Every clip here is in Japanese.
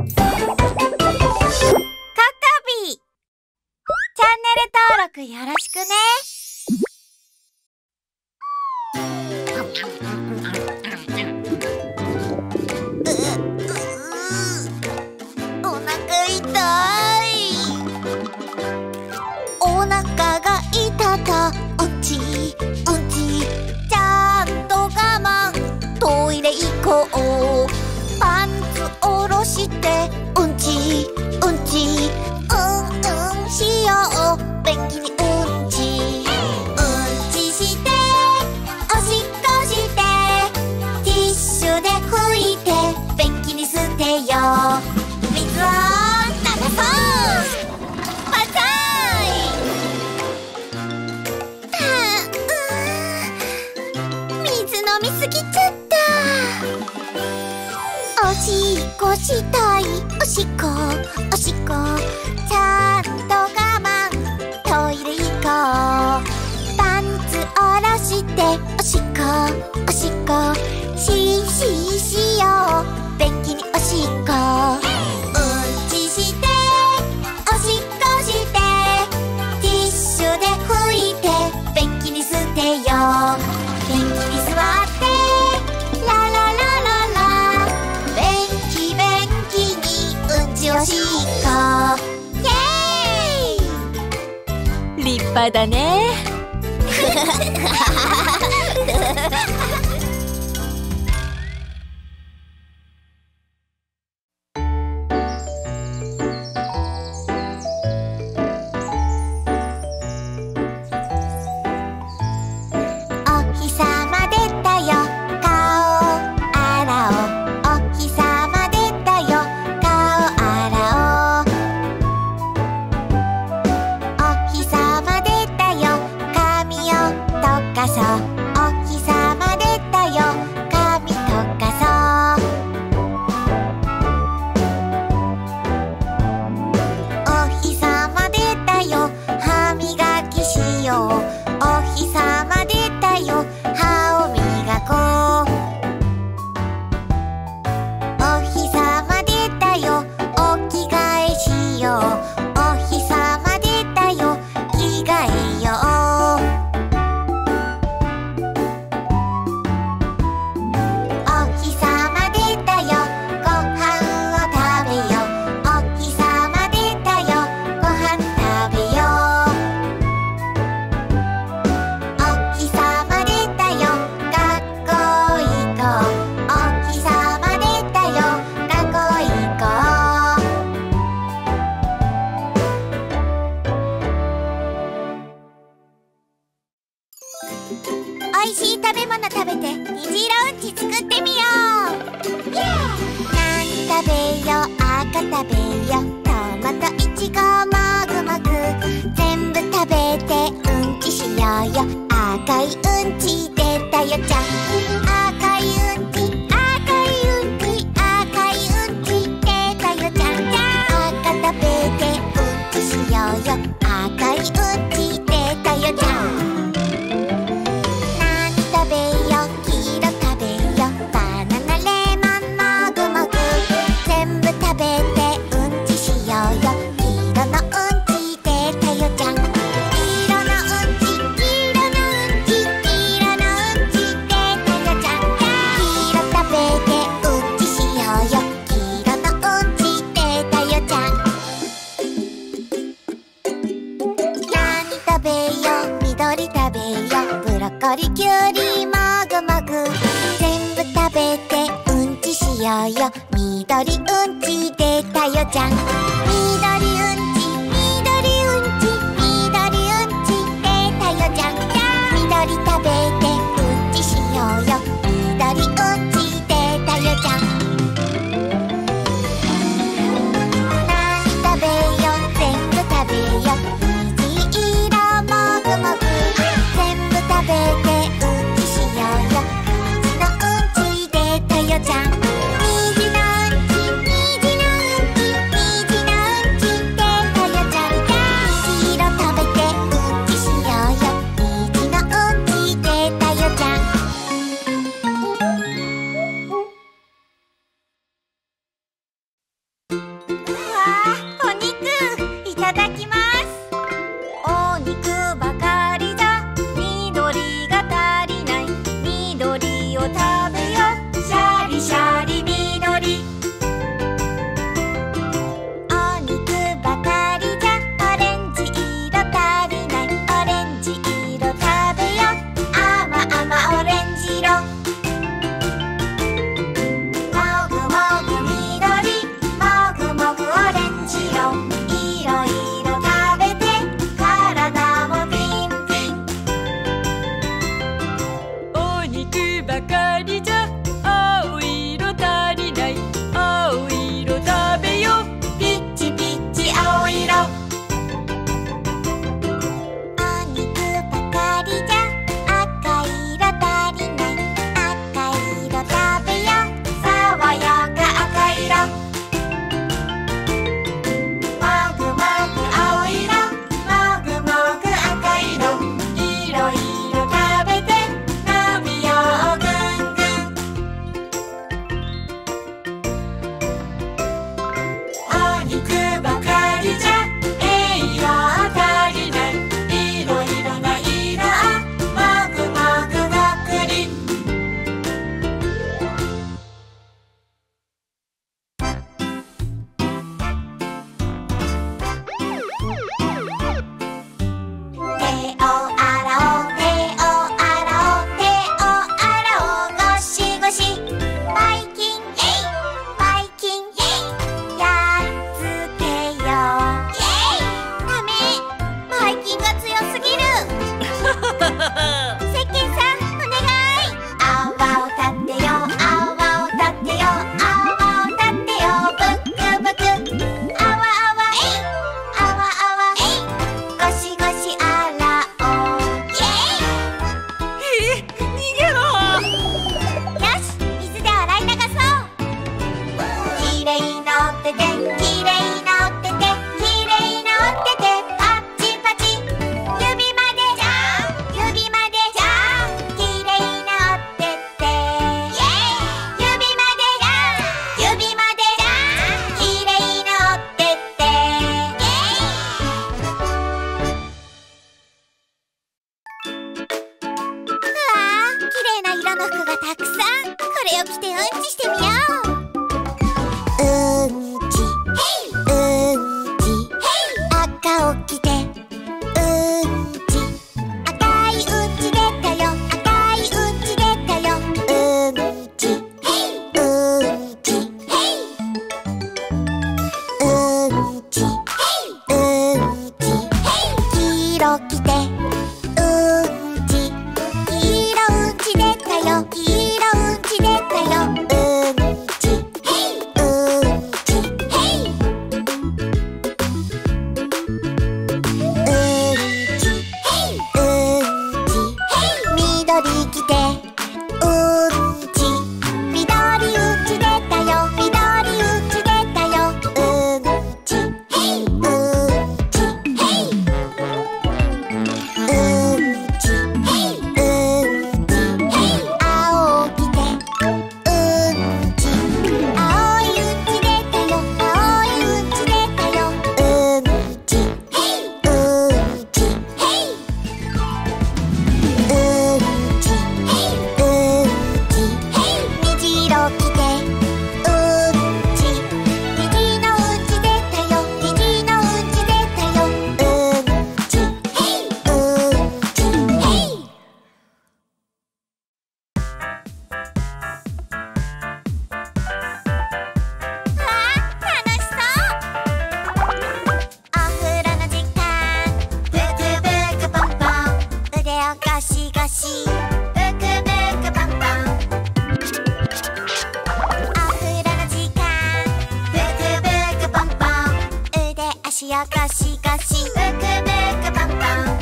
録よろしくね。お腹痛い。お腹が痛かうんちうんち、ちゃんと我慢、トイレ行こう。パンツ下ろしてうんちうんち、うんしよう。便器にうんちうんちして、おしっこして、ティッシュで拭いて便器に捨てよう。水を流そう。バンザーイ。水飲みすぎちゃった。おしっこしたい。おしっこおしっこ、ちゃんと我慢、トイレ行こう。パンツ下ろしておしっこおしっこ、しよう。便器におしっこうんちして、おしっこして、ティッシュで拭いて便器に捨てよう。便器に座ってラララララ、便器にうんちおしっこ、イエーイ。 立派だね。 お日様出たよ、顔洗おう。お日様出たよ、顔洗おう。お日様出たよ、髪を溶かそう。お日様出たよ、髪溶かそう。お日様出たよ、歯磨きしよう。お日様出たよ、歯を磨こう。お日様出たよ、お着替えしよう。お日様出たよ、着替えよう。お日様出たよ、ご飯を食べよう。お日様出たよ、ご飯食べよう。お日様出たよ、学校行こう。お日様出たよ、学校行こう。おいしい食べ物食べて虹色うんち作ってみよう。なん食べよう、赤食べよう。トマト、イチゴ、もぐもぐ、全部食べてうんちしようよ。赤いうんち出たよちゃん。赤いうんち赤いうんち赤いうんち出たよちゃん。赤食べてうんちしようよ。赤いうんち出たよちゃん。なん食べよう、黄色食べよう。バナナ、レモン、もぐもぐ、全部食べてうんちしようよ。黄色のうんち出たよちゃん。黄色のうんち黄色のうんち黄色のうんち出たよちゃん。黄色食べてうんちしようよ。黄色のうんち出たよちゃん。何食べよう、緑食べよう。ブロッコリー、キュウリ、もぐもぐ、全部食べてうんちしようよ。緑うんち出たよちゃん。緑うんち緑うんち緑うんち出たよちゃん。緑食べてうんちしようよ。緑うんち出たよちゃん。何食べよう、全部食べよう。虹色もぐもぐ、全部食べてうんちしようよ。虹のうんち出たよちゃん。虹のうんち虹のうんち虹のうんち出きれいなおてて、きれいなおてて、きれいなおてて、パッチパチ、指までジャンプ、指までジャンプ、きれいなおてて、イエーイ、指までジャンプ、指までジャンプ、きれいなおてて、イエーイ。うわー、きれいな色の服がたくさん。これを着てうんちしてみよう。うんち、うんち、赤を着てうんち、赤いうんち出たよ、赤いうんち出たよ。うんち、うんち、うんち、うんち、黄色着てうんち、黄色うんち出たよ、黄色うんち出たよ。うんち、うんち、緑着てうんち、緑うんち出たよ、緑うんち出たよ。うんち、うんち、うんち、うんち、青着てうんち、青いうんち出たよ、青いうんち出たよ。うんち、うんち、うんち、うんち、虹色着てうんち、虹のうんち出たよ、虹のうんち出たよ。うんち、うんち、わあ、楽しそう。お風呂の時間、ブクブクポンポン、腕をゴシゴシ、ブクブクポンポン。お風呂の時間、ブクブクポンポン、腕足をゴシゴシ、ブクブクポンポン。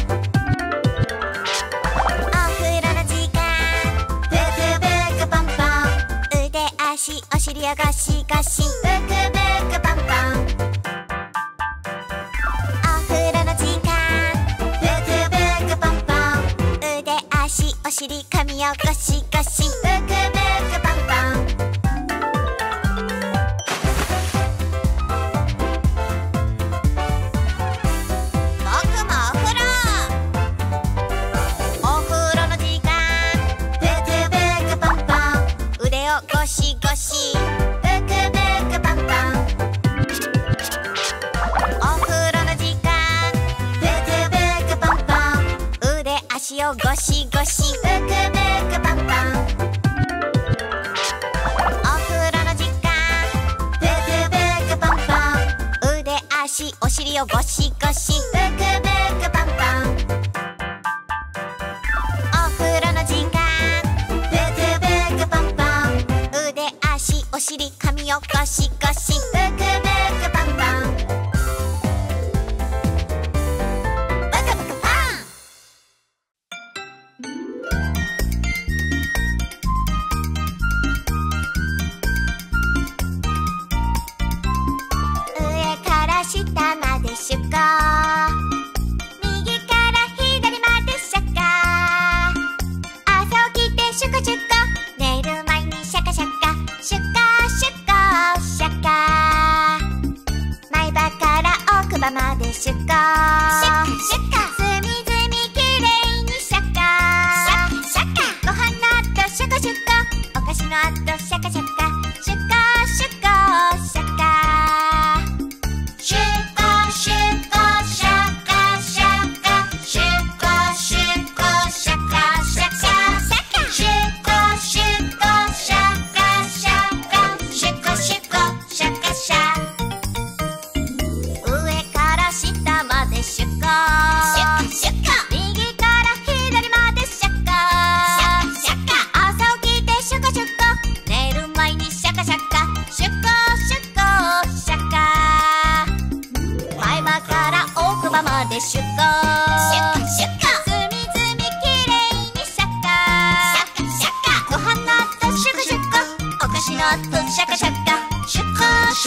お風呂の時間、ブクブクポンポン、腕足お尻をゴシゴシ、ブクブクポンポン。お風呂の時間、ブクブクポンポン、腕足お尻髪をゴシゴシ、ブクブクポンポン。僕もお風呂。お風呂の時間、ブクブクポンポン、腕をゴシゴシ、ブクブクポンポン。お風呂の時間、ブクブクポンポン、腕足をゴシゴシ、ブクブクポンポン。お風呂の時間、ブクブクポンポン、腕足お尻をゴシゴシ、ブクブクポンポン。お風呂の時間、ブクブクポンポン、腕足お尻髪をゴシゴシ、ブクブクポンポン。ブクブクポン。上から下までシュコ、右から左までシャカ、朝起きてシュコシュコ、寝る前にシャカシャカ、シュコシュコシャカ、前歯から奥歯までシュコ、シュカシュカ、隅々きれいにシャカ、シャカシャカ、ご飯の後シュコシュコ、お菓子の後シャカシャカ、シュコシュコシャカ、シュコシュコシャカシャカ、シュコシュコシャカシャカシャカ、シュコシュコシャカシャカ、シュコシュコシャカシャ、上から下までシュコ、シュコシュコ、右から左までシャカ、シャカシャカ、朝起きてシュコシュコ、寝る前にシャカシャカ、シュコシュコシャカ、前歯から奥歯までシュコ、シュコシュコ、隅々きれいにシャカ、シャカシャカ、ご飯の後シュコシュコ、お菓子の後シャカシャカ、シュコ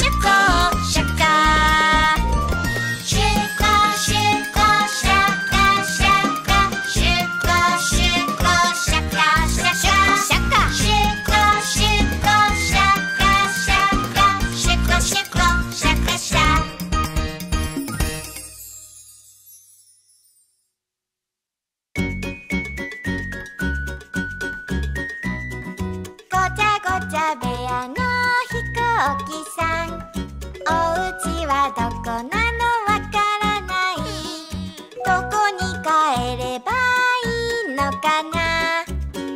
おきさん、おうちはどこなのわからない。どこに帰ればいいのかな。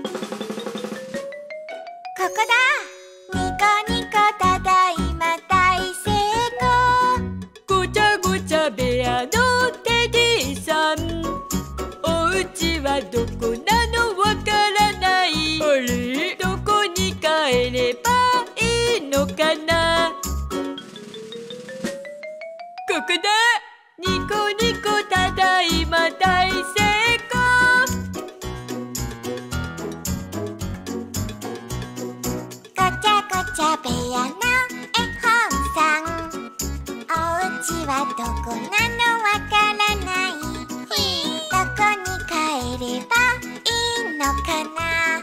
ここだ。ニコニコただいま大成功。 ごちゃごちゃ部屋のテディさん、おうちはどこなのわからない。あれ、どこに帰ればいいのかな。ここだ。ニコニコただいま大成功。 ごちゃごちゃ部屋の絵本さん、おうちはどこなのわからない。どこに帰ればいいのかな。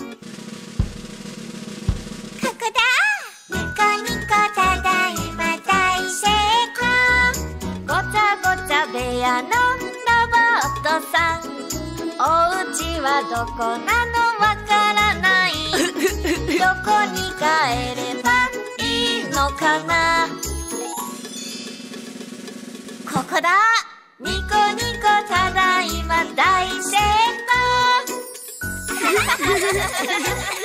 ここだ。ニコニコただいま大成功。ごちゃごちゃ部屋のロボットさん、おうちはどこなのわからない。どこに帰ればいいのかな。ここだ。ニコニコただいま大成功。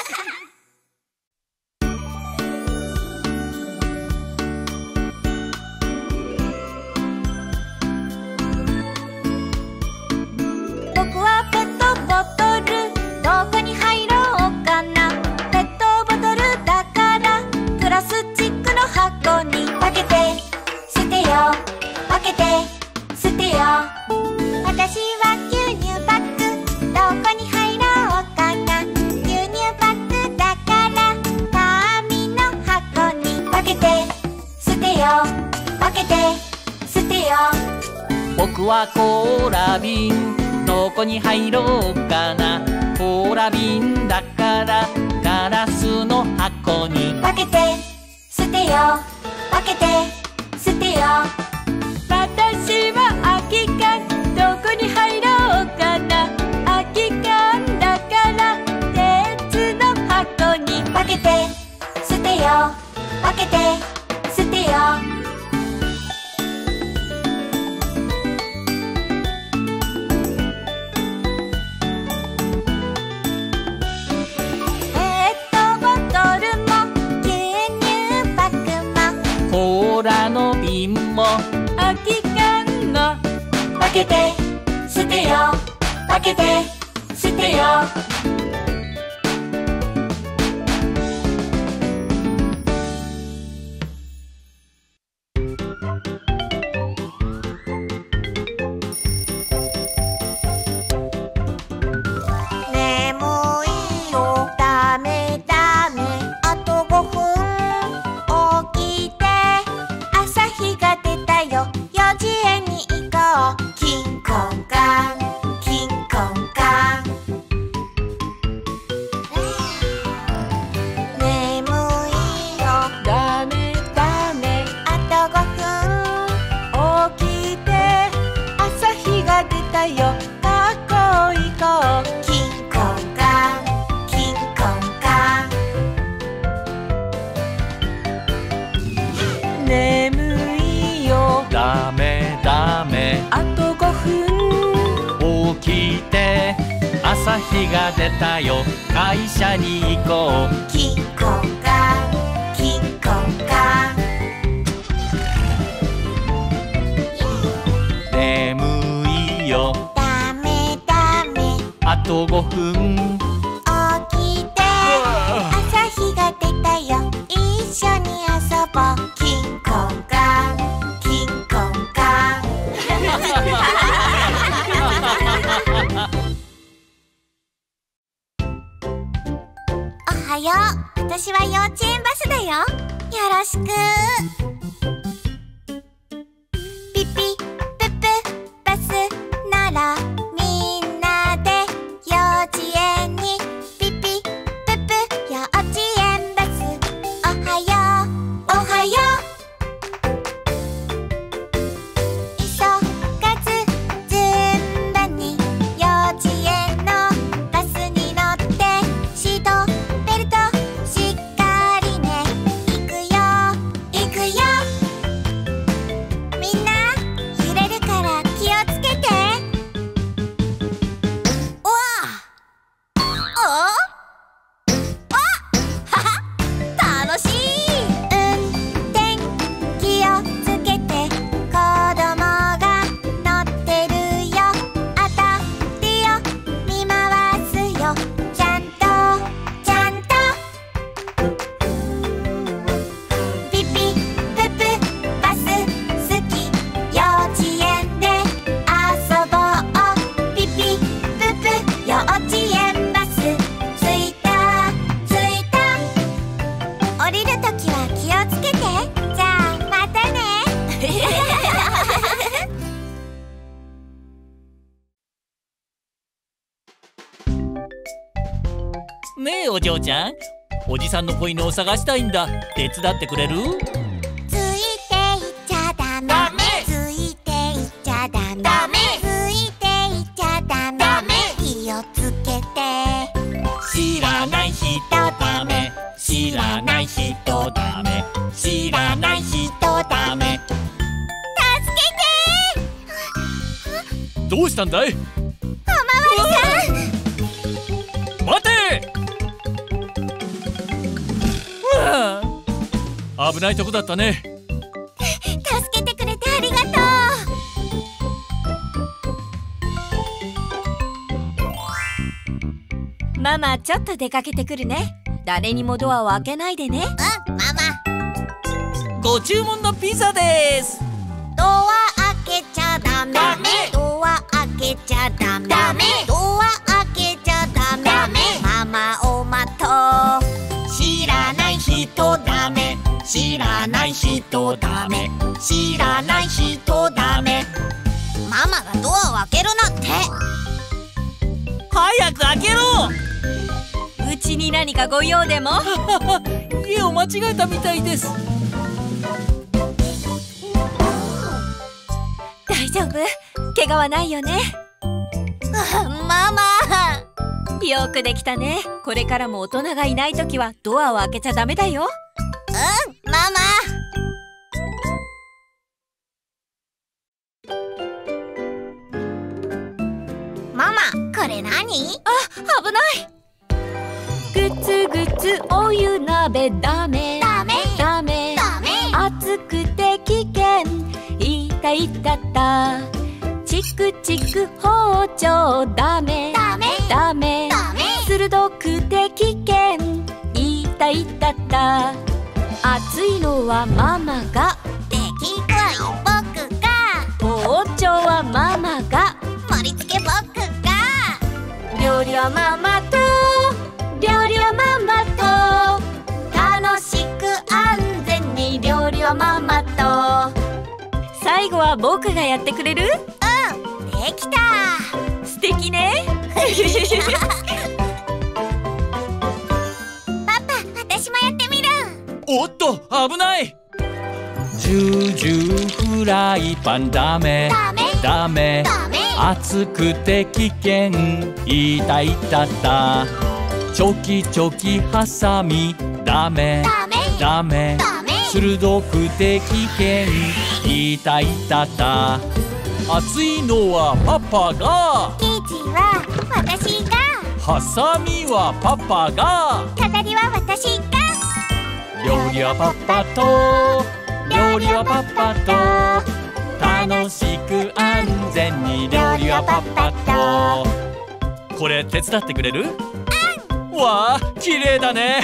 僕はペットボトル、どこに入ろうかな。ペットボトルだからプラスチックの箱に分けて捨てよう、分けて捨てよう。私は牛乳パック、どこに入ろうかな。牛乳パックだから紙の箱に分けて捨てよう、分けて捨てよう。 僕はコーラ瓶、どこに入ろうかな。コーラ瓶だからガラスの箱に分けて捨てよう、分けて捨てよう。 私は空き缶、どこに入ろうかな。空き缶だから鉄の箱に分けて捨てよう、分けて捨てよう。 コーラの瓶も空き缶の分けて捨てよう、分けて捨てよう。 朝日が出たよ、会社に行こう。 キンコンカン、キンコンカン。 眠いよ、 ダメダメ。 あと5分。 起きて、朝日が出たよ、一緒に遊ぼう。キンコンカン、キンコンカン。おはよう。私は幼稚園バスだよ。よろしく。ピピププバスならみんなで幼稚園に。ピピププ幼稚園バス。おはようおはよう。急がず順番に幼稚園のバスに乗って、シートベルトしっかりね。行くよお嬢ちゃん、おじさんの子犬を探したいんだ。手伝ってくれる？ ついていっちゃダメ。 ダメ。 ついていっちゃダメ。 ダメ。 ついていっちゃダメ。 ダメ。 気をつけて。 知らない人ダメ。知らない人ダメ。知らない人ダメ。 助けて。 どうしたんだい？ おまわりさん。 待て！危ないとこだったね。 助けてくれてありがとう。ママ、ちょっと出かけてくるね。誰にもドアを開けないでね。 う。ママ。 ご注文のピザです。 ドア開けちゃダメ。 ダメ。 ドア開けちゃダメ。 ダメ。 ドア開けちゃダメ。 ダメ。 ママを待とう。 知らない人ダメ。知らない人ダメ。知らない人ダメ。 ママがドアを開けるなんて。 早く開けろ！ うちに何かご用でも？ 家を間違えたみたいです。 大丈夫？怪我はないよね？ ママ。 よくできたね。これからも大人がいないときはドアを開けちゃダメだよ。 ママ。ママ、これ何？ 危ない。ぐつぐつお湯鍋ダメ。 ダメ。 ダメ。 ダメ。 熱くて危険。いたいたた。チクチク包丁ダメ。 ダメ。 ダメ。 ダメ。 鋭くて危険。いたいたた。熱いのはママが。 でき具合僕が。 包丁はママが。 盛り付け僕が。 料理はママと。料理はママと。楽しく安全に料理はママと。最後は僕がやってくれる？ できた。 素敵ね。 パパ、私もやってみる。 おっと、危ない。ジュージューフライパンダメ。 ダメ。 ダメ。 ダメ。 熱くて危険。いたいたた。チョキチョキハサミダメ。 ダメ。 ダメ。 ダメ。 鋭くて危険。いたいたた。熱いのはパパが。 生地は私が。 ハサミはパパが。 飾りは私が。 料理はパパと。料理はパパと。楽しく安全に料理はパパと。これ手伝ってくれる？わあ、綺麗だね。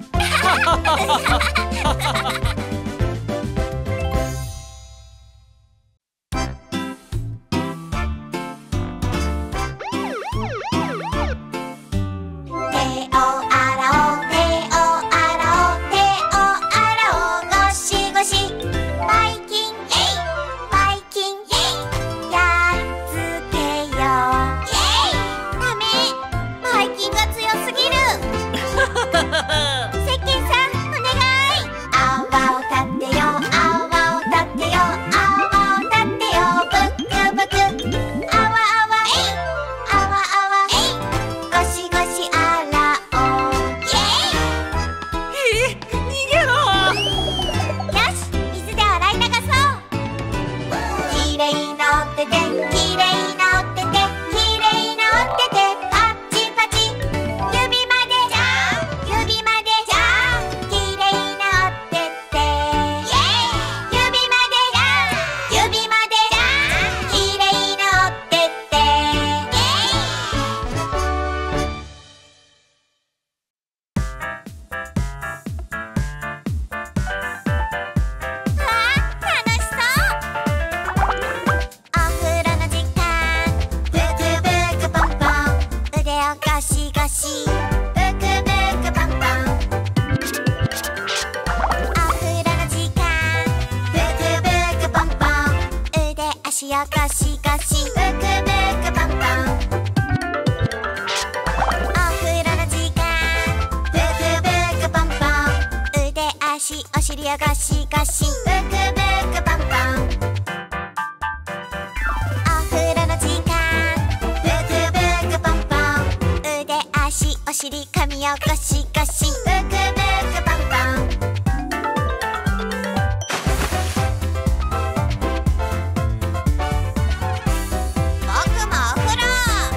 ガシガシブクブクポンポン。お風呂の時間ブをゴシゴシブクブクポンポン。お風呂の時間ブクブクポンポン。腕足お尻髪をゴシゴシブクブクポンポン。僕もお風呂。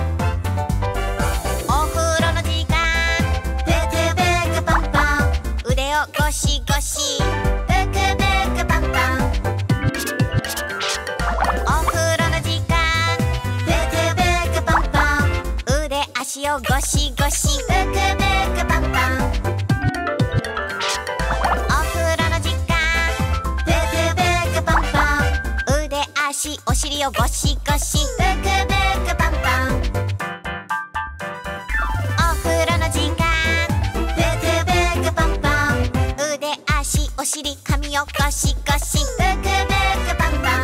お風呂の時間ブクブクポンポン。腕をゴシゴシブクブクポンポン。お風呂の時間ブクブクポンポン。腕足をゴシゴシブクブクポンポン。お風呂の時間ブクブクポンポン。腕足お尻をゴシゴシブクブクポンポン。お風呂の時間ブクブクポンポン。腕足お尻髪をゴシゴシブクブクポンポン。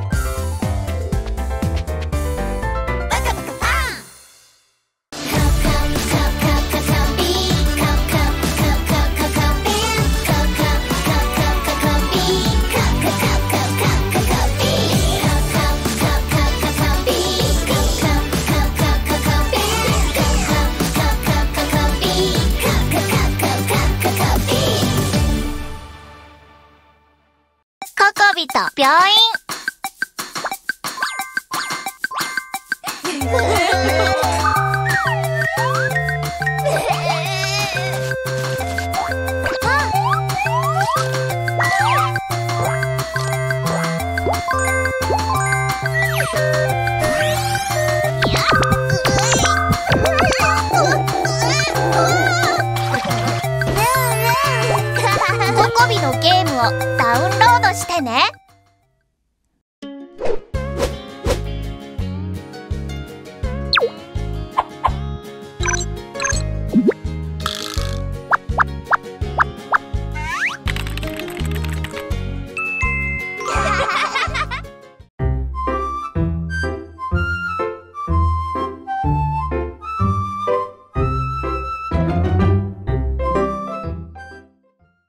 ブクブクポン。ココココココビーココココココビーココココココビーココココココビーココココココビーココココココビーココココココビーココココココビー。ココビと病院。ココビのゲームをダウンロードしてね。